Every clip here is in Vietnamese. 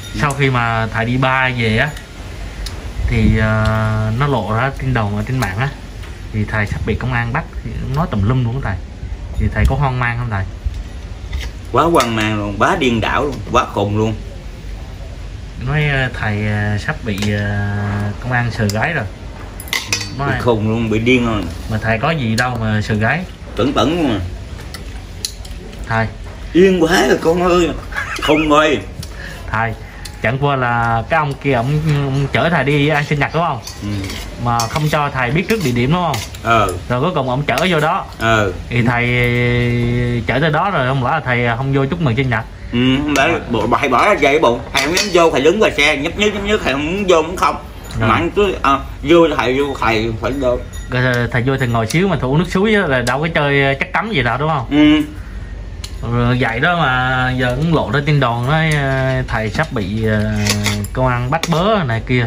sau khi mà thầy đi ba về á thì nó lộ ra tin đồn ở trên mạng á, thì thầy sắp bị công an bắt, thì nói tùm lum luôn thầy. Thì thầy có hoang mang không thầy? Quá hoang mang luôn, quá điên đảo luôn, quá khùng luôn. Nói thầy sắp bị công an sờ gái rồi. Bị khùng luôn, bị điên rồi. Mà thầy có gì đâu mà sờ gái. Tẩn luôn mà. Thầy Yên quá rồi con ơi. Khùng ơi. Thầy, chẳng qua là cái ông kia ông chở thầy đi ăn sinh nhật đúng không? Mà không cho thầy biết trước địa điểm đúng không? Rồi cuối cùng ông chở vô đó. Thì thầy chở tới đó rồi không lẽ là thầy không vô chúc mừng sinh nhật? Đấy, thầy bỏ ra vậy bụng. Thầy không dám vô, thầy đứng ngoài xe nhấp nhức thầy không muốn vô cũng không. Mà cứ vô thầy phải vô. Thầy vô thầy ngồi xíu mà thủ nước suối là đâu có chơi chắc cấm gì đâu đúng không? Rồi vậy đó mà giờ cũng lộ ra tin đồn nói thầy sắp bị công an bắt bớ này kia.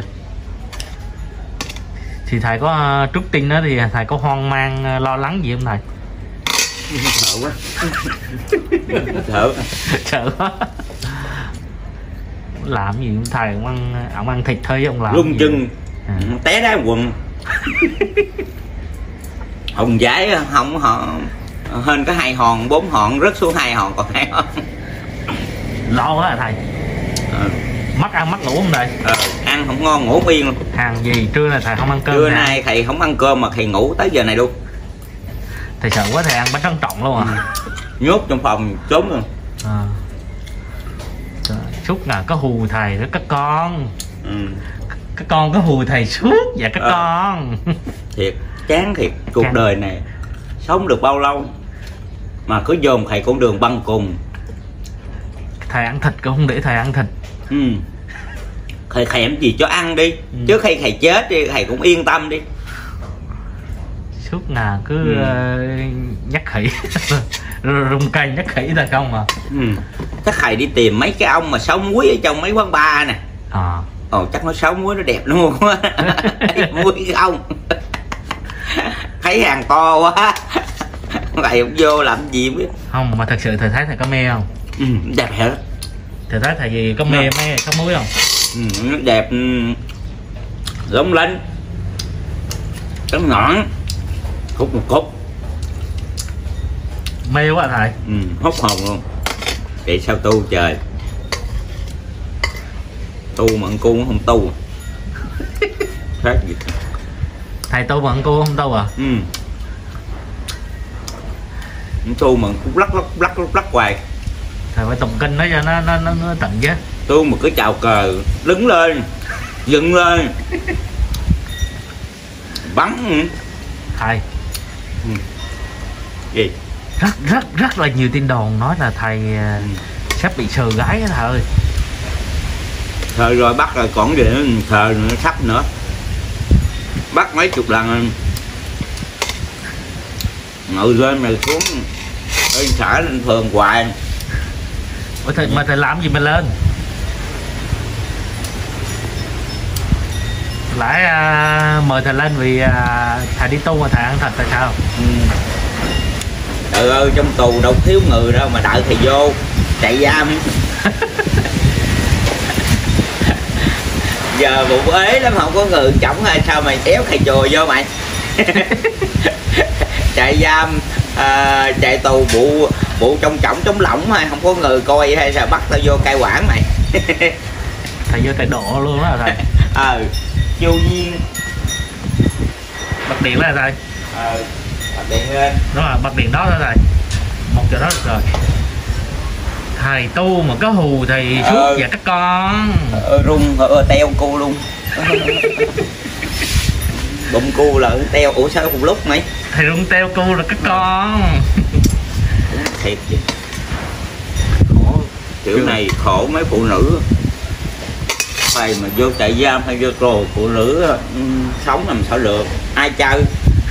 Thì thầy có trút tin đó thì thầy có hoang mang lo lắng gì không thầy? Sợ quá. Sợ quá. Làm gì thầy ông ăn thịt thôi chứ ông làm lung chân té đá quần. Hồng giấy không họ hên có 2 hòn 4 hòn rớt xuống 2 hòn còn 2 hòn. Lo quá à thầy. Mất ăn mất ngủ không thầy? Ăn không ngon ngủ yên luôn. Hàng gì trưa này thầy không ăn cơm? Trưa nay thầy không ăn cơm mà thầy ngủ tới giờ này luôn. Thầy sợ quá thầy ăn bánh tráng trộn luôn à? Nhốt trong phòng trốn luôn. Suốt ngày có hù thầy đó các con. Các con có hù thầy suốt vậy các con. Thiệt chán thiệt, cuộc đời này sống được bao lâu mà cứ dồn thầy con đường băng cùng. Thầy ăn thịt cũng không để thầy ăn thịt. Thầy thèm gì cho ăn đi. Trước khi thầy chết đi thầy cũng yên tâm đi. Suốt ngày cứ nhắc khỉ. Rung cây nhắc khỉ thôi không à. Chắc thầy đi tìm mấy cái ông mà sáu muối ở trong mấy quán bar nè. Chắc nó sáu muối nó đẹp luôn á. Muối không. Thấy hàng to quá. Thầy không vô làm gì biết. Không mà thật sự thầy thấy thầy có mê không? Đẹp hả? Thầy thấy thầy gì có mê mấy sáu muối không? Nó đẹp lóng lánh trắng nõn hút một cốc mê quá thầy. hút hồn luôn. Vậy sao tu trời, tu mà con cu không tu khác gì thầy tu mà con cu không tu à? Tu mà cũng lắc hoài. Thầy phải tụng kinh đó cho nó tận chứ. Tu mà cứ chào cờ đứng lên dựng lên bắn thầy. Gì rất là nhiều tin đồn nói là thầy sắp bị sờ gái á thầy ơi. Thời rồi bắt rồi còn gì nữa, thời nữa sắp nữa bắt mấy chục lần ngồi lên rồi xuống lên xã lên phường hoài. Thầy, mà thầy làm gì mà lên lại mời thầy lên vì thầy đi tu mà thầy ăn thịt tại sao? Trời ơi trong tù đâu thiếu người đâu mà đợi thầy vô chạy giam. Giờ bụng ế lắm không có người chổng hay sao mày éo thầy chùa vô mày. Chạy giam chạy tù bộ trong trỏng chống lỏng hay không có người coi hay sao bắt tao vô cai quản mày. Thầy vô thầy độ luôn đó thầy. Vô nhiên bật điện lên thầy. Bật điện lên đó là bật điện đó thầy, một chỗ đó được rồi. Thầy tu mà có hù thầy suốt và các con rung teo cu luôn. Bụng cu là teo. Ủa sao cùng lúc mày thầy rung teo cu là các con. Thiệt chứ khổ kiểu này khổ mấy phụ nữ. Thầy mà vô trại giam hay vô tù phụ nữ sống làm sao được, ai chơi.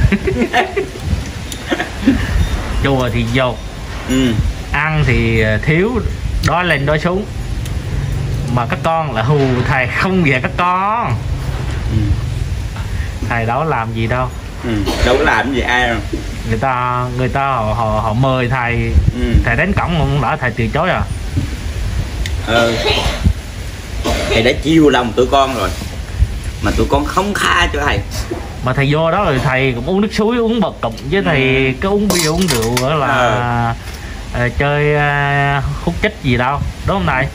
Chùa thì vô ăn thì thiếu đói lên đói xuống mà các con là hù thầy không về các con. Thầy đâu làm gì đâu. Đâu có làm gì ai đâu. Người ta họ mời thầy. Thầy đến cổng không lỡ thầy từ chối à? thầy đã chiều lòng tụi con rồi mà tụi con không tha cho thầy. Mà thầy vô đó rồi thầy cũng uống nước suối, uống bật cụm, với thầy có uống bia uống rượu nữa là chơi hút chích gì đâu, đúng không thầy?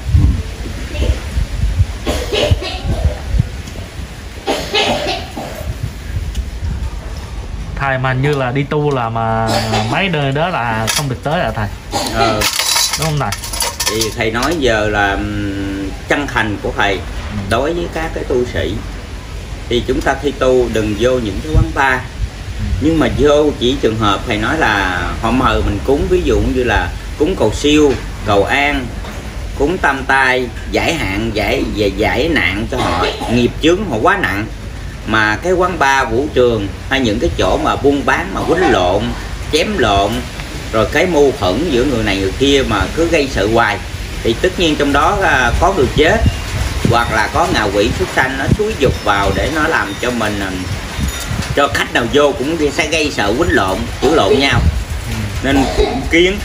Thầy mà như là đi tu là mà mấy nơi đó là không được tới à thầy? Đúng không thầy? Thì thầy nói giờ là chân thành của thầy đối với các cái tu sĩ, thì chúng ta thi tu đừng vô những cái quán bar, nhưng mà vô chỉ trường hợp thầy nói là họ mời mình cúng, ví dụ như là cúng cầu siêu, cầu an, cúng tam tai, giải hạn, giải nạn cho họ, nghiệp chướng họ quá nặng. Mà cái quán bar, vũ trường hay những cái chỗ mà buôn bán mà quýnh lộn, chém lộn, rồi cái mâu thuẫn giữa người này người kia mà cứ gây sự hoài, thì tất nhiên trong đó có người chết, hoặc là có ngạ quỷ xuất sanh nó xúi dục vào để nó làm cho mình, cho khách nào vô cũng sẽ gây sợ, quýnh lộn, chửi lộn nhau. Nên cũng kiến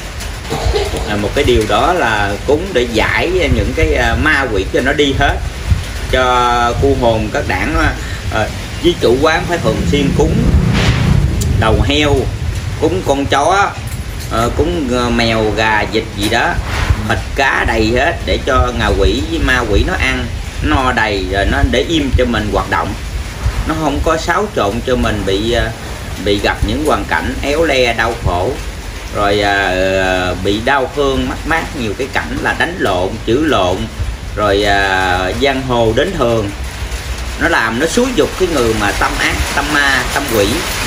một cái điều đó là cúng để giải những cái ma quỷ cho nó đi hết, cho cu hồn các đảng. Với chủ quán phải thường xuyên cúng đầu heo, cúng con chó, cúng mèo, gà, vịt gì đó, thịt cá đầy hết để cho ngạ quỷ với ma quỷ nó ăn, nó no đầy rồi nó để im cho mình hoạt động, nó không có xáo trộn cho mình bị gặp những hoàn cảnh éo le đau khổ, rồi bị đau thương mất mát nhiều cái cảnh là đánh lộn, chửi lộn, rồi giang hồ đến thường. Nó làm nó xúi dục cái người mà tâm ác, tâm ma, tâm quỷ,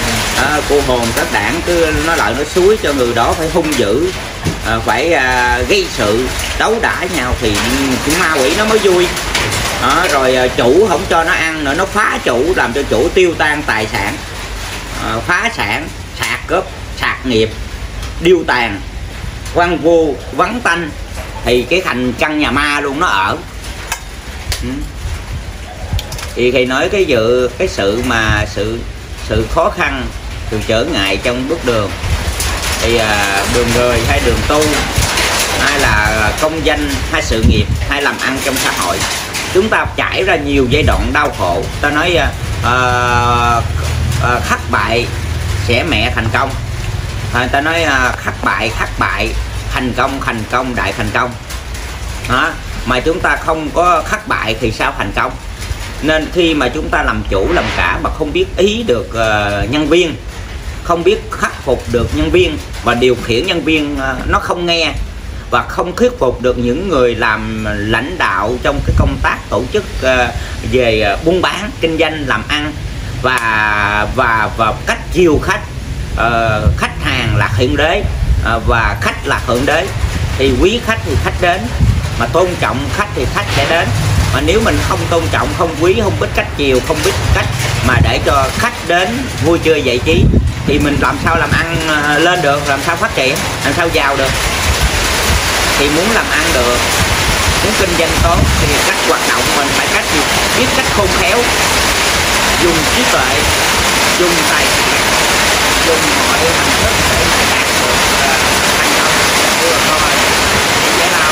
cô hồn các đảng cứ nó lại nó xúi cho người đó phải hung dữ, phải gây sự đấu đá nhau thì cái ma quỷ nó mới vui. Rồi chủ không cho nó ăn nữa, nó phá chủ, làm cho chủ tiêu tan tài sản, phá sản, sạc cướp, sạc nghiệp, điêu tàn, quan vô, vắng tanh, thì cái thành căn nhà ma luôn nó ở. Thì thầy nói cái sự khó khăn, sự trở ngại trong bước đường, thì đường người hay đường tu, hay là công danh, hay sự nghiệp, hay làm ăn trong xã hội, chúng ta trải ra nhiều giai đoạn đau khổ. Ta nói thất bại sẽ mẹ thành công, ta nói thất bại, thành công, đại thành công. Mà chúng ta không có thất bại thì sao thành công? Nên khi mà chúng ta làm chủ làm cả mà không biết ý được nhân viên, không biết khắc phục được nhân viên và điều khiển nhân viên nó không nghe, và không thuyết phục được những người làm lãnh đạo trong cái công tác tổ chức về buôn bán, kinh doanh, làm ăn, và cách chiều khách, khách hàng là thượng đế, và khách là thượng đế, thì quý khách thì khách đến, mà tôn trọng khách thì khách sẽ đến. Mà nếu mình không tôn trọng, không quý, không biết cách chiều, không biết cách mà để cho khách đến vui chơi giải trí, thì mình làm sao làm ăn lên được, làm sao phát triển, làm sao giàu được. Thì muốn làm ăn được, muốn kinh doanh tốt thì cách hoạt động mình phải cách gì? Biết cách khôn khéo, dùng trí tuệ, dùng tài sản, dùng mọi hình thức để đạt được thành công. Vừa thôi dễ nào.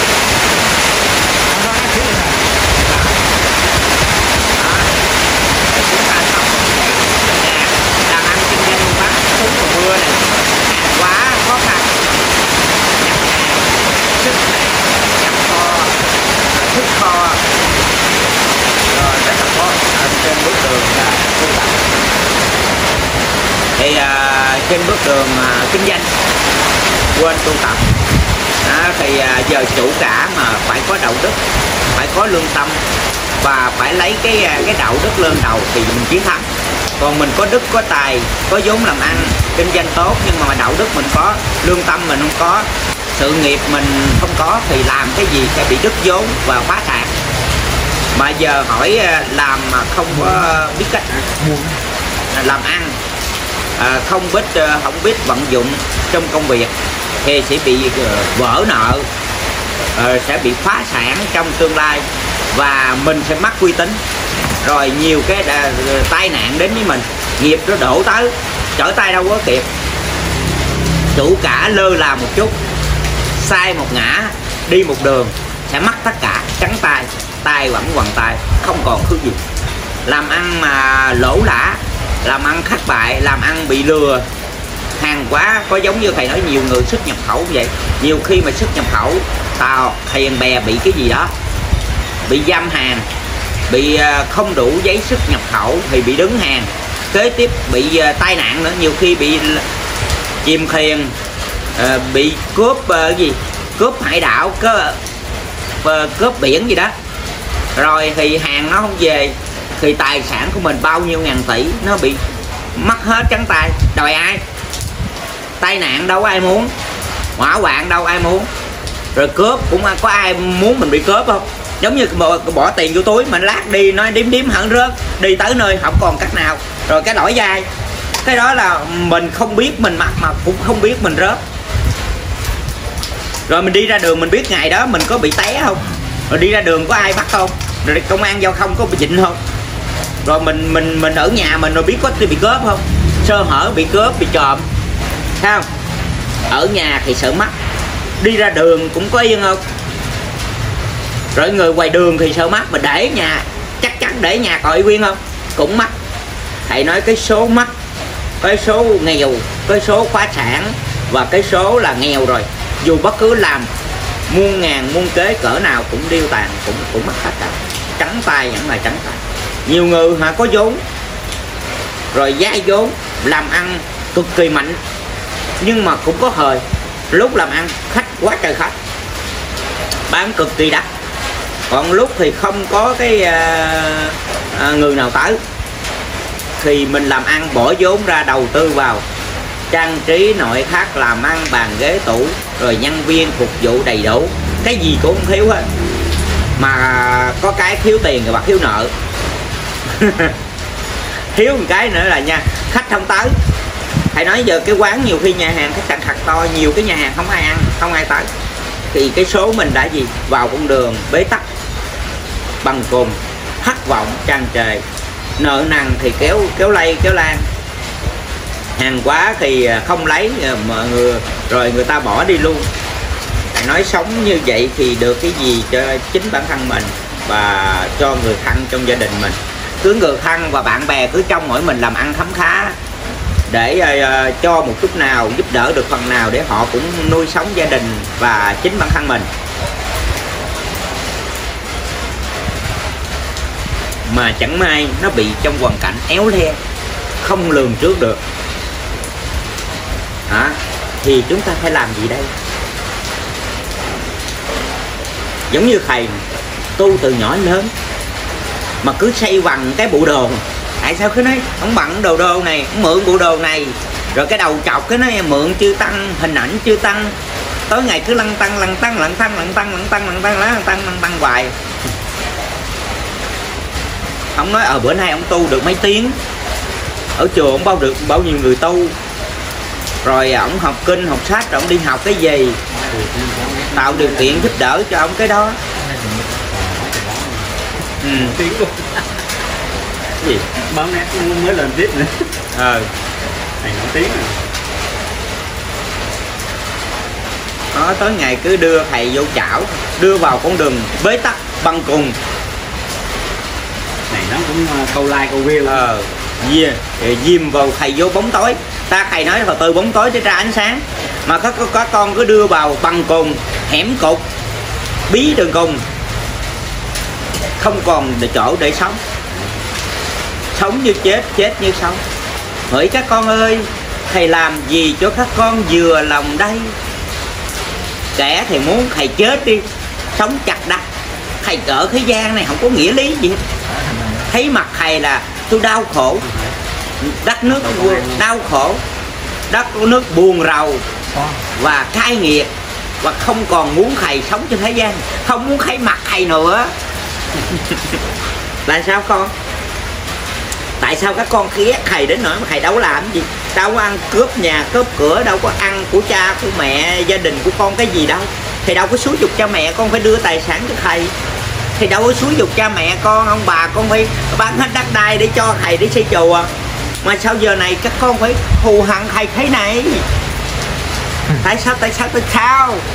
Chúng ta sống làm ăn kinh doanh buôn bán xuống mùa mưa này, hàng quá khó khăn, nhập hàng, sức khỏe, nhập kho, thức kho, rồi rất là khó ở trên bước đường là tu tập. Thì trên bước đường kinh doanh quên tu tập. Thì giờ chủ cả mà phải có đạo đức, phải có lương tâm, và phải lấy cái đạo đức lên đầu thì mình chiến thắng. Còn mình có đức, có tài, có vốn làm ăn, kinh doanh tốt, nhưng mà đạo đức mình có, lương tâm mình không có, sự nghiệp mình không có, thì làm cái gì sẽ bị đứt vốn và phá sản. Mà giờ hỏi làm mà không có biết cách làm ăn, không biết vận dụng trong công việc, thì sẽ bị vỡ nợ, sẽ bị phá sản trong tương lai, và mình sẽ mất uy tín. Rồi nhiều cái tai nạn đến với mình, nghiệp nó đổ tới, trở tay đâu có kịp. Chủ cả lơ là một chút, sai một ngã, đi một đường sẽ mất tất cả, trắng tay, tay vẫn quằn tay, không còn thứ gì. Làm ăn mà lỗ lã, làm ăn thất bại, làm ăn bị lừa hàng quá. Có giống như thầy nói nhiều người xuất nhập khẩu vậy, nhiều khi mà xuất nhập khẩu tàu thuyền bè bị cái gì đó, bị giam hàng, bị không đủ giấy xuất nhập khẩu thì bị đứng hàng, kế tiếp bị tai nạn nữa, nhiều khi bị chìm thuyền, bị cướp cướp hải đảo, cướp biển gì đó, rồi thì hàng nó không về thì tài sản của mình bao nhiêu ngàn tỷ nó bị mất hết trắng tay. Đòi ai? Tai nạn đâu có ai muốn, hỏa hoạn đâu ai muốn, rồi cướp cũng có ai muốn mình bị cướp không? Giống như bỏ tiền vô túi mà lát đi nói điếm hẳn rớt, đi tới nơi không còn cách nào, rồi cái lỗi vai. Cái đó là mình không biết mình mặc mà cũng không biết mình rớt. Rồi mình đi ra đường mình biết ngày đó mình có bị té không, rồi đi ra đường có ai bắt không, rồi công an giao thông có bị dịnh không, rồi mình ở nhà mình rồi biết có bị cướp không, sơ hở bị cướp bị trộm, thấy không? Ở nhà thì sợ mất, đi ra đường cũng có yên không, rồi người ngoài đường thì sợ mất, mà để nhà chắc chắn để nhà còi quyên không, cũng mất. Thầy nói cái số mất, cái số nghèo, cái số phá sản và cái số là nghèo rồi, dù bất cứ làm muôn ngàn muôn kế cỡ nào cũng điêu tàn, cũng mất hết cả, trắng tay vẫn là trắng tay. Nhiều người họ có vốn rồi vay vốn làm ăn cực kỳ mạnh, nhưng mà cũng có thời lúc làm ăn khách quá trời khách, bán cực kỳ đắt, còn lúc thì không có cái người nào tới, thì mình làm ăn bỏ vốn ra đầu tư vào trang trí nội thất, làm ăn bàn ghế tủ, rồi nhân viên phục vụ đầy đủ, cái gì cũng không thiếu hết. Mà có cái thiếu tiền rồi bạc thiếu nợ. Thiếu một cái nữa là nha, khách không tới. Thầy nói giờ cái quán nhiều khi nhà hàng khách sạn thật to, nhiều cái nhà hàng không ai ăn, không ai tới, thì cái số mình đã gì vào con đường bế tắc, bằng cùng, thất vọng tràn trề, nợ nần thì kéo lây kéo lan, hàng quá thì không lấy mọi người, rồi người ta bỏ đi luôn. Thầy nói sống như vậy thì được cái gì cho chính bản thân mình và cho người thân trong gia đình mình. Cứ người thân và bạn bè cứ trông mỗi mình làm ăn khấm khá, để cho một chút nào giúp đỡ được phần nào để họ cũng nuôi sống gia đình và chính bản thân mình. Mà chẳng may nó bị trong hoàn cảnh éo le, không lường trước được, thì chúng ta phải làm gì đây? Giống như thầy tu từ nhỏ lớn mà cứ xây bằng cái bộ đồ. Tại sao cứ nói ông bận đồ này, ông mượn bộ đồ này, rồi cái đầu chọc cái nói mượn chư tăng, hình ảnh chư tăng, tối ngày cứ lăng tăng hoài. Ông nói bữa nay ông tu được mấy tiếng, ở chùa ông bao nhiêu người tu, rồi ông học kinh học sách, rồi ông đi học cái gì, tạo điều kiện giúp đỡ cho ông cái đó. Gì báo nét mới lên tiếp nữa. Thầy nổi tiếng rồi. Nó tới ngày cứ đưa thầy vô chảo, đưa vào con đường bế tắc băng cùng. Này nó cũng câu like câu view luôn. Diêm vào thầy vô bóng tối. Thầy nói là từ bóng tối tới ra ánh sáng, mà các con cứ đưa vào băng cùng, hẻm cục, bí đường cùng, không còn chỗ để sống. Sống như chết, chết như sống. Hỡi các con ơi, thầy làm gì cho các con vừa lòng đây? Kẻ thì muốn thầy chết đi, sống chặt đắt. Thầy cỡ thế gian này không có nghĩa lý gì hết. Thấy mặt thầy là tôi đau khổ, đất nước đau khổ, đất nước buồn rầu và cay nghiệt, và không còn muốn thầy sống trên thế gian, không muốn thấy mặt thầy nữa. Là sao con? Tại sao các con ghét thầy đến nỗi mà thầy đâu có làm gì, đâu có ăn cướp nhà cướp cửa, đâu có ăn của cha của mẹ gia đình của con cái gì đâu. Thầy đâu có xúi giục cha mẹ con phải đưa tài sản cho thầy, thì đâu có xúi giục cha mẹ con ông bà con phải bán hết đất đai để cho thầy để xây chùa. Mà sao giờ này các con phải thù hằn thầy thế này? Tại sao